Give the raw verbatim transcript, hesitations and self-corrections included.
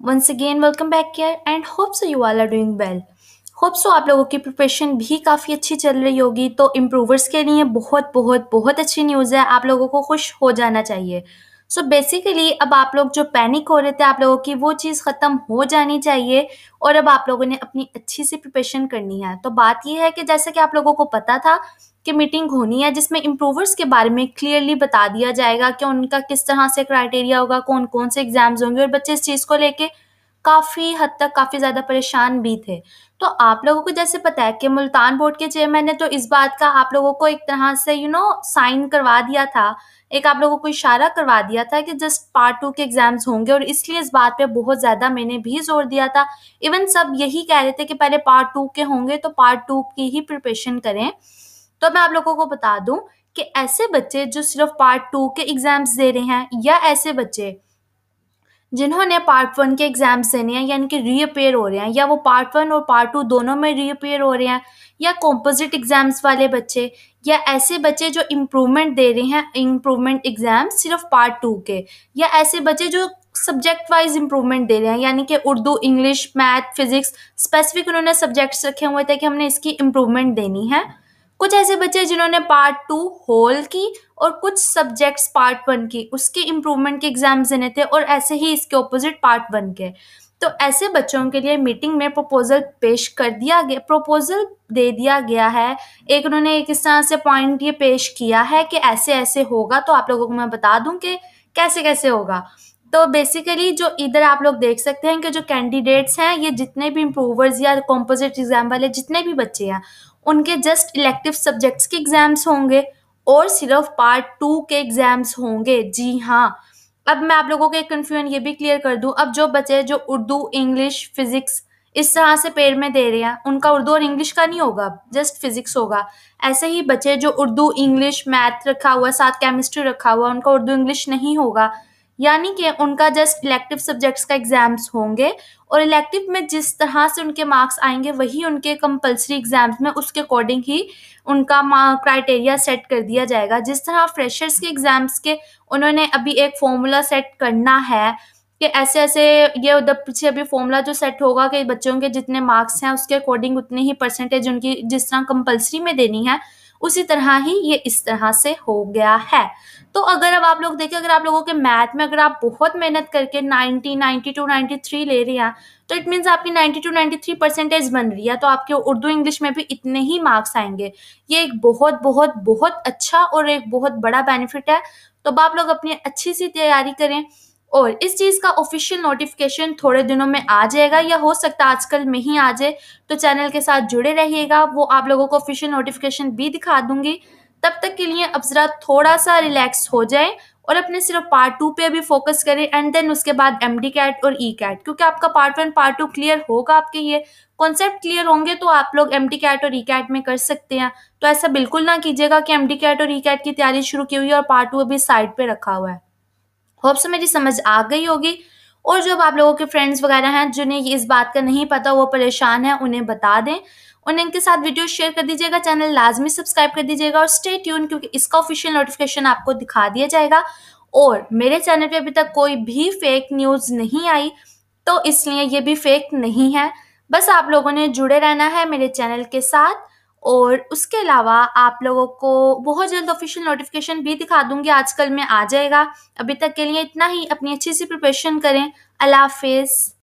Once again, welcome back here and hope so you all are doing well. Hope so आप लोगों की preparation भी काफ़ी अच्छी चल रही होगी। तो इम्प्रूवर्स के लिए बहुत बहुत बहुत अच्छी न्यूज़ है, आप लोगों को खुश हो जाना चाहिए। सो so बेसिकली अब आप लोग जो पैनिक हो रहे थे, आप लोगों की वो चीज़ ख़त्म हो जानी चाहिए और अब आप लोगों ने अपनी अच्छी सी प्रिपरेशन करनी है। तो बात ये है कि जैसा कि आप लोगों को पता था कि मीटिंग होनी है जिसमें इम्प्रूवर्स के बारे में क्लियरली बता दिया जाएगा कि उनका किस तरह से क्राइटेरिया होगा, कौन कौन से एग्जाम्स होंगे, और बच्चे इस चीज़ को लेके काफ़ी हद तक काफ़ी ज़्यादा परेशान भी थे। तो आप लोगों को जैसे पता है कि मुल्तान बोर्ड के चेयरमैन ने तो इस बात का आप लोगों को एक तरह से यू नो साइन करवा दिया था, एक आप लोगों को इशारा करवा दिया था कि जस्ट पार्ट टू के एग्जाम्स होंगे, और इसलिए इस बात पे बहुत ज़्यादा मैंने भी जोर दिया था। इवन सब यही कह रहे थे कि पहले पार्ट टू के होंगे तो पार्ट टू की ही प्रिपरेशन करें। तो मैं आप लोगों को बता दूं कि ऐसे बच्चे जो सिर्फ पार्ट टू के एग्जाम्स दे रहे हैं, या ऐसे बच्चे जिन्होंने पार्ट वन के एग्जाम्स देने हैं यानी कि रीअपेयर हो रहे हैं, या वो पार्ट वन और पार्ट टू दोनों में रीअपेयर हो रहे हैं, या कॉम्पोजिट एग्जाम्स वाले बच्चे, या ऐसे बच्चे जो इम्प्रूवमेंट दे रहे हैं इम्प्रूवमेंट एग्जाम सिर्फ पार्ट टू के, या ऐसे बच्चे जो सब्जेक्ट वाइज इम्प्रूवमेंट दे रहे हैं यानी कि Urdu, English, math, physics, specific उन्होंने सब्जेक्ट्स रखे हुए थे कि हमने इसकी इम्प्रूवमेंट देनी है। कुछ ऐसे बच्चे जिन्होंने पार्ट टू होल की और कुछ सब्जेक्ट्स पार्ट वन की उसके इम्प्रूवमेंट के एग्जाम्स देने थे, और ऐसे ही इसके ऑपोजिट पार्ट वन के। तो ऐसे बच्चों के लिए मीटिंग में प्रपोजल पेश कर दिया गया, प्रपोजल दे दिया गया है। एक उन्होंने एक इस तरह से पॉइंट ये पेश किया है कि ऐसे ऐसे होगा। तो आप लोगों को मैं बता दूं कि कैसे कैसे होगा। तो बेसिकली जो इधर आप लोग देख सकते हैं कि जो कैंडिडेट्स हैं, ये जितने भी इम्प्रूवर्स या कॉम्पोजिट एग्जाम वाले जितने भी बच्चे हैं, उनके जस्ट इलेक्टिव सब्जेक्ट्स के एग्जाम्स होंगे और सिर्फ पार्ट टू के एग्जाम्स होंगे। जी हाँ, अब मैं आप लोगों को एक कन्फ्यूजन ये भी क्लियर कर दूं। अब जो बच्चे जो उर्दू, इंग्लिश, फिजिक्स इस तरह से पेड़ में दे रहे हैं, उनका उर्दू और इंग्लिश का नहीं होगा, जस्ट फिजिक्स होगा। ऐसे ही बच्चे जो उर्दू, इंग्लिश, मैथ रखा हुआ, साथ केमिस्ट्री रखा हुआ, उनका उर्दू इंग्लिश नहीं होगा, यानी कि उनका जस्ट इलेक्टिव सब्जेक्ट्स का एग्जाम्स होंगे। और इलेक्टिव में जिस तरह से उनके मार्क्स आएंगे वही उनके कंपलसरी एग्जाम्स में उसके अकॉर्डिंग ही उनका क्राइटेरिया सेट कर दिया जाएगा। जिस तरह फ्रेशर्स के एग्जाम्स के उन्होंने अभी एक फॉर्मूला सेट करना है कि ऐसे ऐसे ये उधर पीछे अभी फॉर्मूला जो सेट होगा कि बच्चों के जितने मार्क्स हैं उसके अकॉर्डिंग उतनी ही परसेंटेज उनकी जिस तरह कंपलसरी में देनी है, उसी तरह ही ये इस तरह से हो गया है। तो अगर अब आप लोग देखें, अगर आप लोगों के मैथ में अगर आप बहुत मेहनत करके ninety, ninety two, ninety three ले रहे हैं, तो इट मीन्स आपकी ninety two, ninety three percentage बन रही है, तो आपके उर्दू, इंग्लिश में भी इतने ही मार्क्स आएंगे। ये एक बहुत बहुत बहुत अच्छा और एक बहुत बड़ा बेनिफिट है। तो अब आप लोग अपनी अच्छी सी तैयारी करें, और इस चीज़ का ऑफिशियल नोटिफिकेशन थोड़े दिनों में आ जाएगा, या हो सकता है आजकल में ही आ जाए। तो चैनल के साथ जुड़े रहिएगा, वो आप लोगों को ऑफिशियल नोटिफिकेशन भी दिखा दूंगी। तब तक के लिए अब जरा थोड़ा सा रिलैक्स हो जाए और अपने सिर्फ पार्ट टू पे भी फोकस करें, एंड देन उसके बाद एम डी कैट और ई कैट, क्योंकि आपका part one part two clear होगा, आपके ये कॉन्सेप्ट क्लियर होंगे तो आप लोग एम डी कैट और ई कैट में कर सकते हैं। तो ऐसा बिल्कुल ना कीजिएगा कि एम डी कैट और ई कैट की तैयारी शुरू की हुई है और पार्ट टू अभी साइड पे रखा हुआ है। होप सो मेरी समझ आ गई होगी। और जो आप लोगों के फ्रेंड्स वगैरह हैं जिन्हें इस बात का नहीं पता, वो परेशान है, उन्हें बता दें, उन्हें इनके साथ वीडियो शेयर कर दीजिएगा, चैनल लाजमी सब्सक्राइब कर दीजिएगा और स्टे ट्यून, क्योंकि इसका ऑफिशियल नोटिफिकेशन आपको दिखा दिया जाएगा। और मेरे चैनल पे अभी तक कोई भी फेक न्यूज़ नहीं आई, तो इसलिए ये भी फेक नहीं है। बस आप लोगों ने जुड़े रहना है मेरे चैनल के साथ, और उसके अलावा आप लोगों को बहुत जल्द ऑफिशियल नोटिफिकेशन भी दिखा दूंगी, आजकल में आ जाएगा। अभी तक के लिए इतना ही। अपनी अच्छी सी प्रिपरेशन करें। अल्लाह हाफिज़।